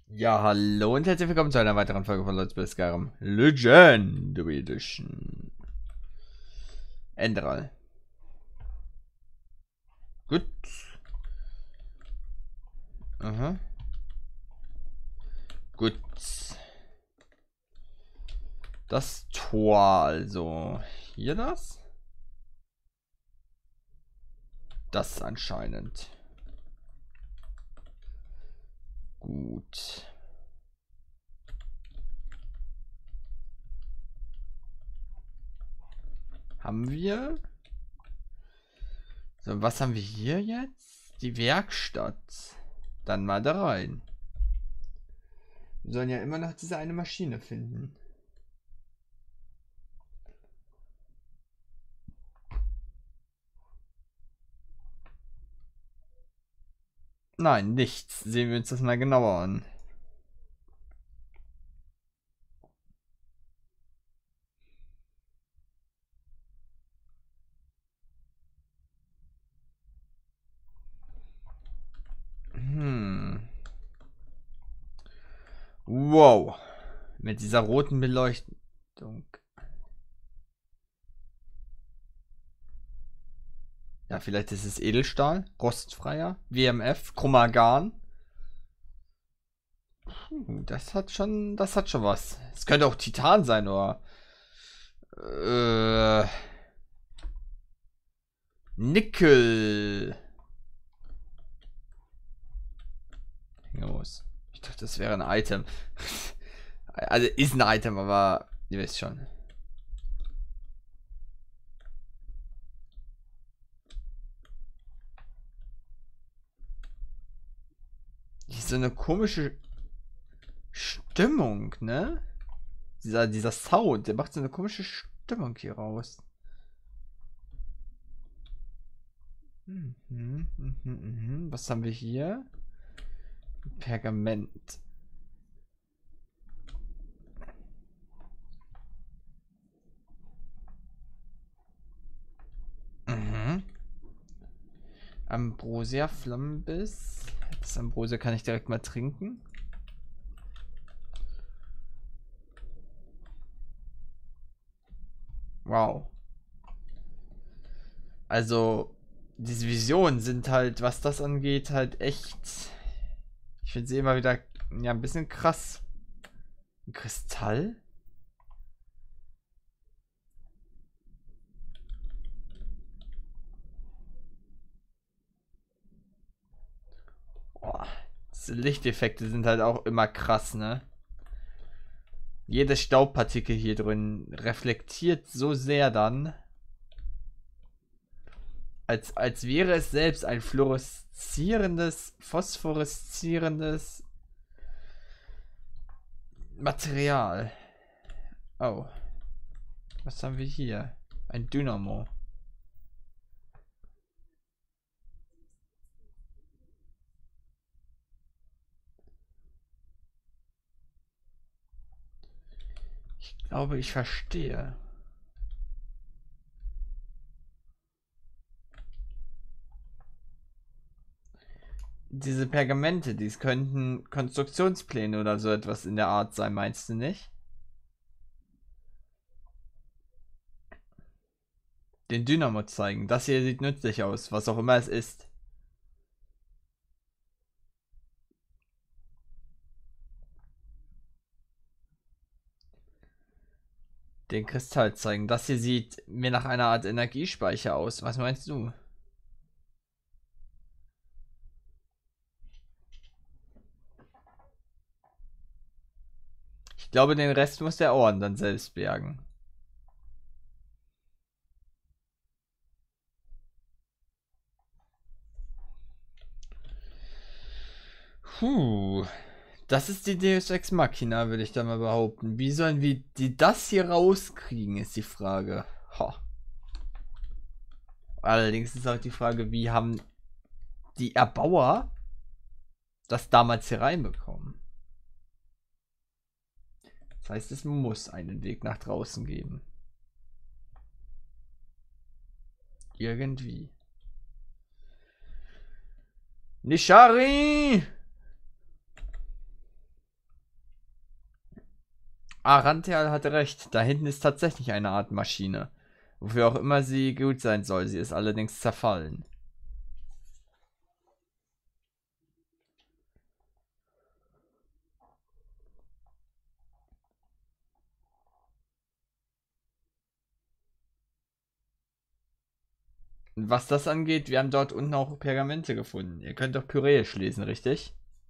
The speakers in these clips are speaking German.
Ja, hallo und herzlich willkommen zu einer weiteren Folge von Let's Play Skyrim Legendary Edition. Enderal. Gut. Aha. Gut. Das Tor also. Hier das? Das anscheinend. Gut. Haben wir? So, was haben wir hier jetzt? Die Werkstatt. Dann mal da rein. Wir sollen ja immer noch diese eine Maschine finden. Nein, nichts. Sehen wir uns das mal genauer an. Wow. Mit dieser roten Beleuchtung. Ja, vielleicht ist es Edelstahl, rostfreier, WMF, Chromagan. Das hat schon was. Es könnte auch Titan sein, oder? Äh, Nickel. Los. Ich dachte, das wäre ein Item. Also ist ein Item, aber ihr wisst schon. Hier ist so eine komische Stimmung, ne? Dieser Sound, der macht so eine komische Stimmung hier raus. Was haben wir hier? Pergament. Ambrosia Flammenbiss. Das Ambrosia kann ich direkt mal trinken. Wow. Also, diese Visionen sind halt, was das angeht, halt echt. Ich finde sie immer wieder, ja, ein bisschen krass. Ein Kristall? Boah, diese Lichteffekte sind halt auch immer krass, ne? Jede Staubpartikel hier drin reflektiert so sehr dann, als wäre es selbst ein fluoreszierendes, phosphoreszierendes Material. Oh, was haben wir hier? Ein Dynamo. Ich glaube, ich verstehe. Diese Pergamente, dies könnten Konstruktionspläne oder so etwas in der Art sein, meinst du nicht? Den Dynamo zeigen. Das hier sieht nützlich aus, was auch immer es ist. Den Kristall zeigen. Das hier sieht mir nach einer Art Energiespeicher aus. Was meinst du? Ich glaube, den Rest muss der Orden dann selbst bergen. Puh. Das ist die Deus Ex Machina, würde ich da mal behaupten. Wie sollen wir die das hier rauskriegen, ist die Frage. Ha. Allerdings ist auch die Frage, wie haben die Erbauer das damals hier reinbekommen? Das heißt, es muss einen Weg nach draußen geben. Irgendwie. Nishari! Arantheal hatte recht. Da hinten ist tatsächlich eine Art Maschine. Wofür auch immer sie gut sein soll. Sie ist allerdings zerfallen. Was das angeht, wir haben dort unten auch Pergamente gefunden. Ihr könnt doch Pyräisch lesen, richtig?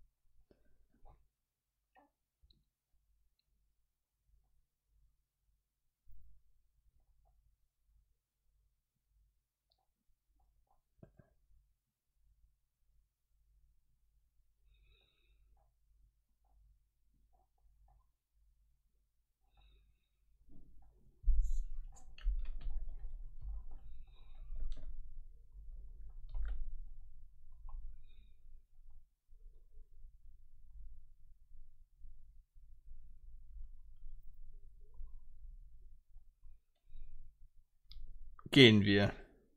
Gehen wir.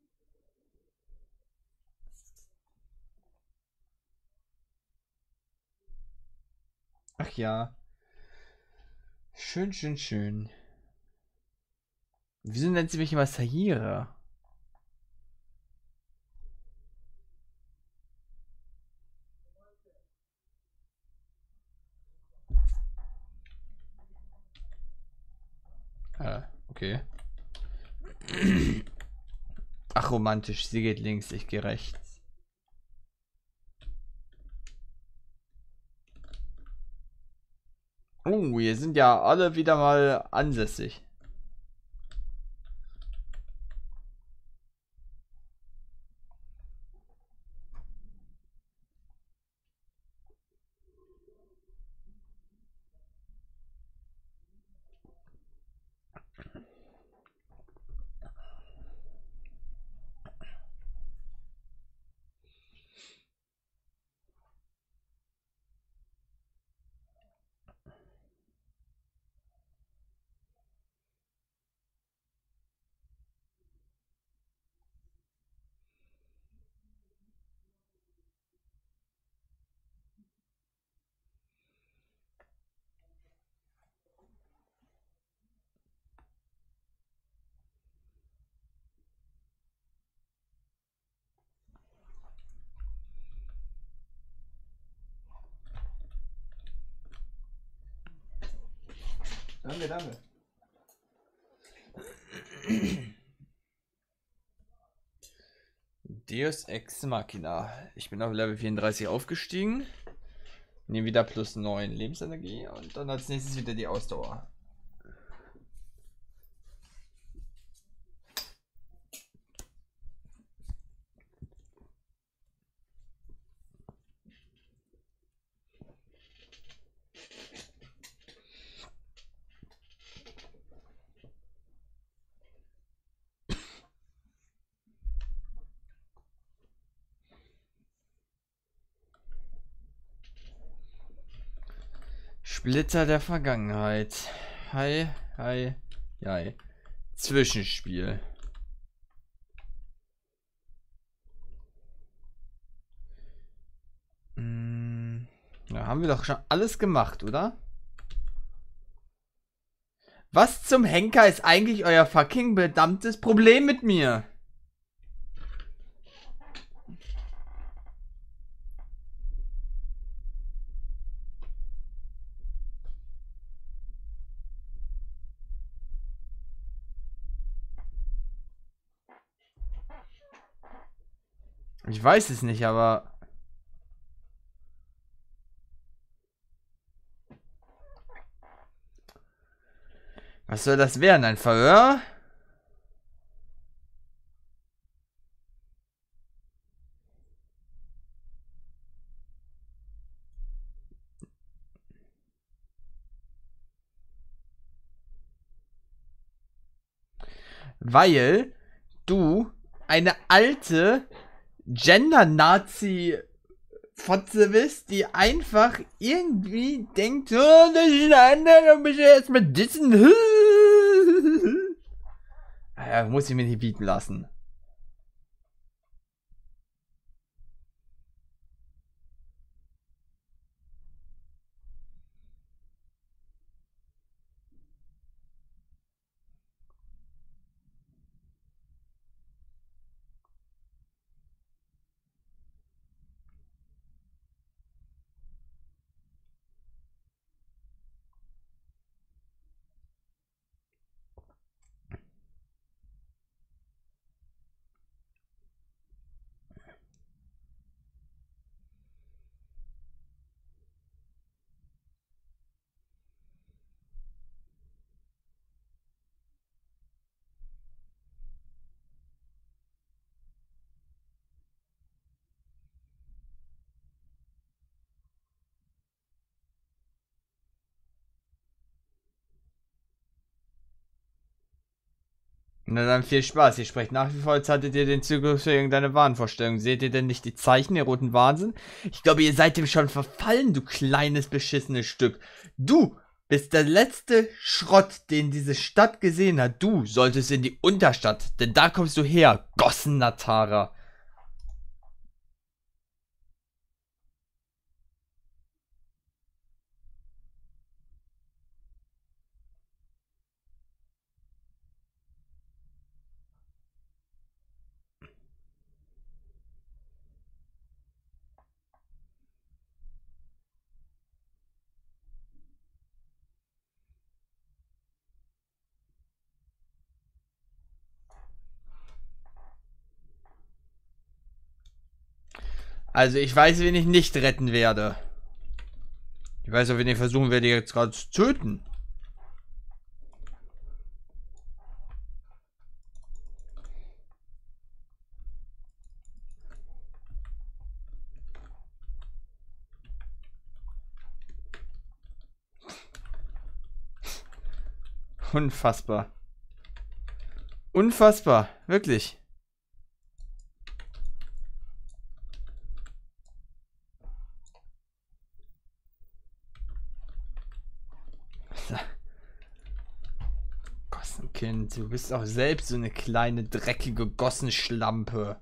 Ach ja. Schön, schön, schön. Wieso nennt sie mich immer Sahira? Okay. Ach, romantisch. Sie geht links, ich gehe rechts. Oh, hier sind ja alle wieder mal ansässig. Danke, danke. Deus Ex Machina. Ich bin auf Level 34 aufgestiegen. Nehme wieder plus 9 Lebensenergie und dann als nächstes wieder die Ausdauer. Splitter der Vergangenheit. Hi, hi, hi. Zwischenspiel. Ja, haben wir doch schon alles gemacht, oder? Was zum Henker ist eigentlich euer fucking verdammtes Problem mit mir? Ich weiß es nicht, aber... Was soll das werden? Ein Verhör? Weil du eine alte Gender-Nazi-Fotze bist, die einfach irgendwie denkt, oh, das ist ein anderer, dann bist du jetzt mit dissen. Ja, muss ich mir nicht bieten lassen. Na dann viel Spaß. Ihr sprecht nach wie vor, als hattet ihr den Zyklus für irgendeine Wahnvorstellung. Seht ihr denn nicht die Zeichen, der roten Wahnsinn? Ich glaube, ihr seid dem schon verfallen, du kleines beschissenes Stück. Du bist der letzte Schrott, den diese Stadt gesehen hat. Du solltest in die Unterstadt, denn da kommst du her, Gossen-Natara. Also ich weiß, wen ich nicht retten werde. Ich weiß auch, wen ich versuchen werde, jetzt gerade zu töten. Unfassbar. Unfassbar. Wirklich. Gossenkind, du bist auch selbst so eine kleine, dreckige Gossenschlampe.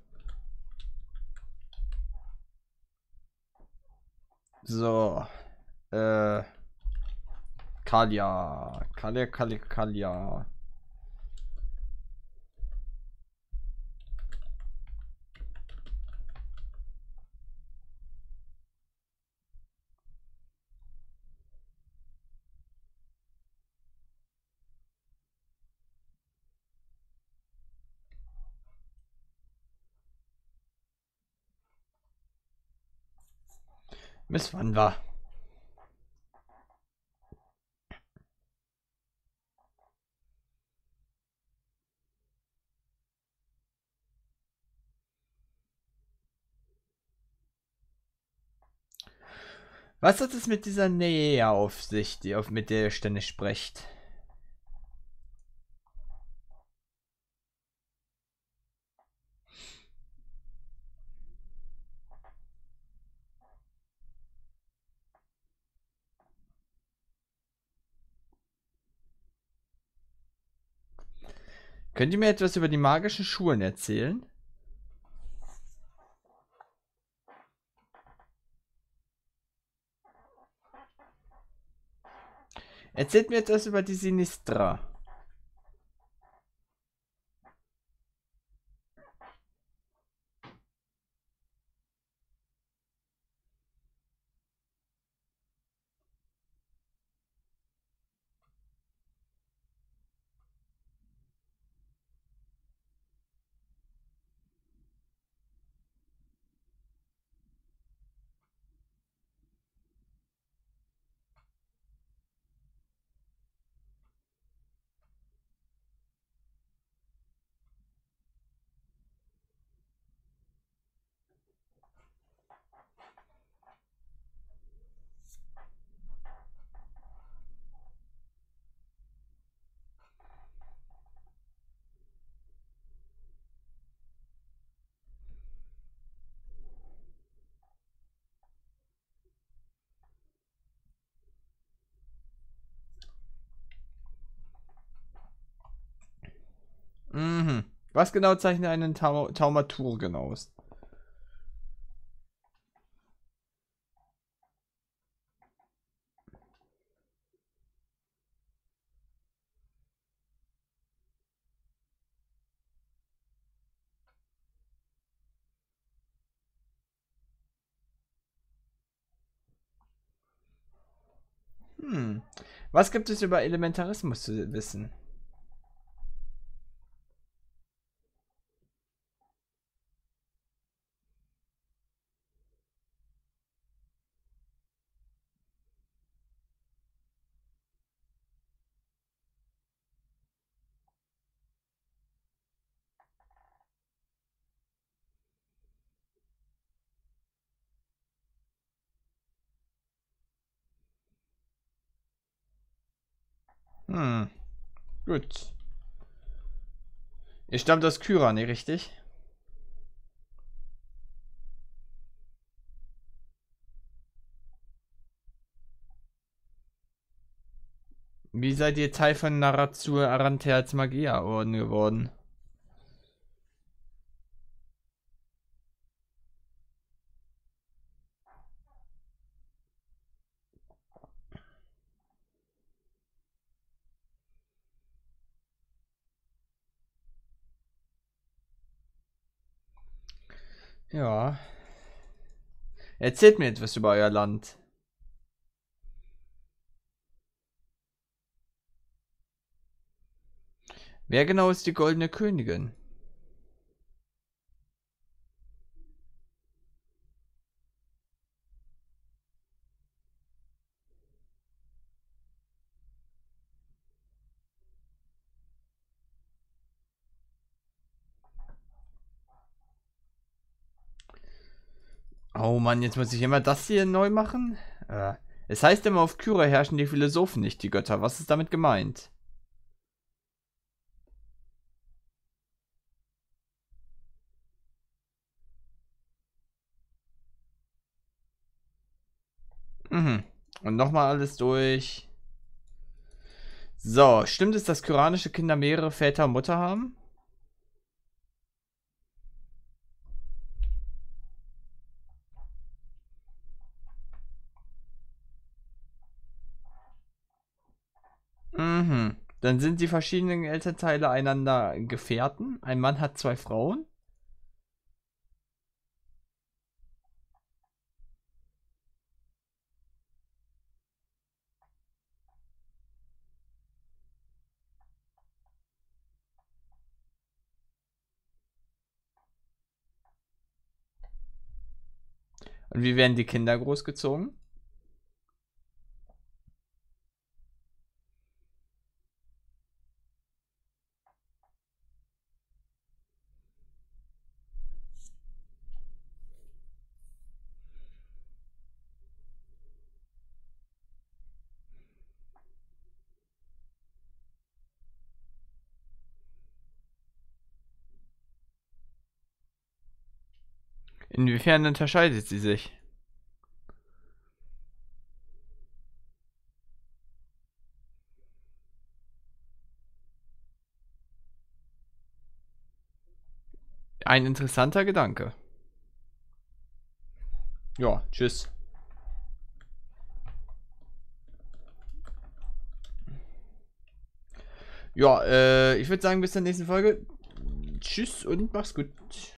So. Äh. Kalia. Kalia. Miss wann war? Was hat es mit dieser Nähe auf sich, mit der ihr ständig sprecht? Könnt ihr mir etwas über die magischen Schulen erzählen? Erzählt mir etwas über die Sinistra. Mhm. Was genau zeichnet einen Taumaturgen aus? Hm. Was gibt es über Elementarismus zu wissen? Hm. Gut. Ihr stammt aus Kyra, ne, richtig? Wie seid ihr Teil von Narazur Arantheals Magierorden geworden? Ja. Erzählt mir etwas über euer Land. Wer genau ist die Goldene Königin? Oh Mann, jetzt muss ich immer das hier neu machen? Es heißt immer, auf Kyra herrschen die Philosophen, nicht die Götter. Was ist damit gemeint? Mhm. Und nochmal alles durch. So, stimmt es, dass kyranische Kinder mehrere Väter und Mutter haben? Mhm. Dann sind die verschiedenen Elternteile einander Gefährten. Ein Mann hat zwei Frauen. Und wie werden die Kinder großgezogen? Inwiefern unterscheidet sie sich? Ein interessanter Gedanke. Ja, tschüss. Ja, ich würde sagen, bis zur nächsten Folge. Tschüss und mach's gut.